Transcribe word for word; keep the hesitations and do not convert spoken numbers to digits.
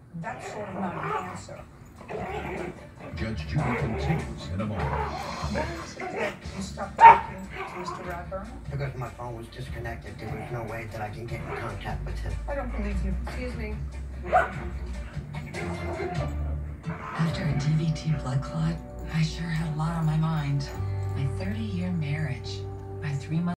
That's sort of not an answer. Judge Judy continues in a moment. You stopped talking to Mister Radburn? Because my phone was disconnected, there was no way that I can get in contact with him. I don't believe you. Excuse me. After a D V T blood clot, I sure had a lot on my mind. My thirty-year marriage, my three-month